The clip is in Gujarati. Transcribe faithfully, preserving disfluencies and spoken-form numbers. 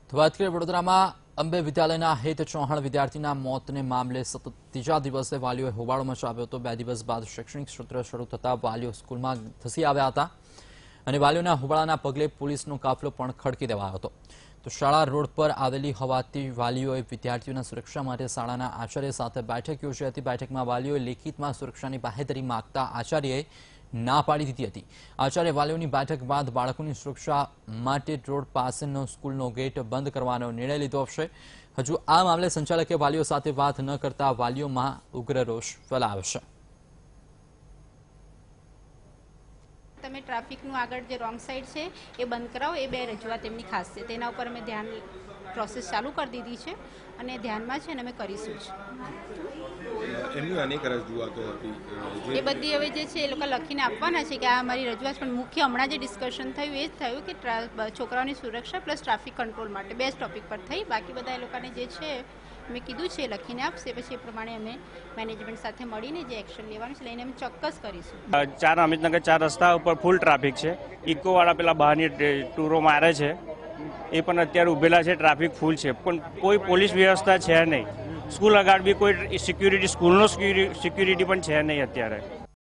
તો વાત કરીએ વડોદરામાં અંબે વિદ્યાલયના હેત ચૌહાણ વિદ્યાર્થીના મોતને મામલે સતત ત્રીજા દિવસે વાલીઓએ હોબાળો મચાવ્યો હતો। બે દિવસ બાદ શૈક્ષણિક સત્ર શરૂ થતા વાલીઓ સ્કૂલમાં ધસી આવ્યા હતા અને વાલીઓના હોબાળાના પગલે પોલીસનો કાફલો પણ ખડકી દેવાયો હતો। તો શાળા રોડ પર આવેલી હોવાથી વાલીઓએ વિદ્યાર્થીઓના સુરક્ષા માટે શાળાના આચાર્ય સાથે બેઠક યોજી હતી। બેઠકમાં વાલીઓએ લેખિતમાં સુરક્ષાની બાહેધરી માંગતા આચાર્યએ ના પાડી દીધી હતી। આચાર્ય વાલીઓની બેઠક બાદ બાળકોની સુરક્ષા માટે રોડ પાસેનો સ્કૂલનો ગેટ બંધ કરવાનો નિર્ણય લીધો છે। હજુ આ મામલે સંચાલકે વાલીઓ સાથે વાત ન કરતા વાલીઓમાં ઉગ્ર રોષ ફેલાયો છે। તમે ટ્રાફિકનું આગળ જે રોંગ સાઈડ છે એ બંધ કરાવો, એ બે રજૂઆત એમની ખાસ છે। તેના ઉપર અમે ધ્યાન પ્રોસેસ ચાલુ કરી દીધી છે અને ધ્યાનમાં છે અને અમે કરીશું જ। એમની અનેક રજૂઆતો હતી, એ બધી હવે જે છે એ લોકો લખીને આપવાના છે કે આ અમારી રજૂઆત, પણ મુખ્ય હમણાં જે ડિસ્કશન થયું એ જ થયું કે છોકરાઓની સુરક્ષા પ્લસ ટ્રાફિક કંટ્રોલ માટે બે જ ટોપિક પર થઈ। બાકી બધા એ લોકોને જે છે મેં કીધું છે લખીને આપશે, પછી એ પ્રમાણે અમે મેનેજમેન્ટ સાથે મળીને જે એક્શન લેવાનું છે લઈને અમે ચોક્કસ કરીશું। ચાર અમિતનગર ચાર રસ્તા ઉપર ફૂલ ટ્રાફિક છે। ઇકોવાળા પેલા બહારની ટૂરો મારે છે એ પણ અત્યારે ઉભેલા છે, ટ્રાફિક ફૂલ છે, પણ કોઈ પોલીસ વ્યવસ્થા છે નહીં। સ્કૂલ આગળ બી કોઈ સિક્યુરિટી, સ્કૂલનો સિક્યુરિટી પણ છે નહીં અત્યારે।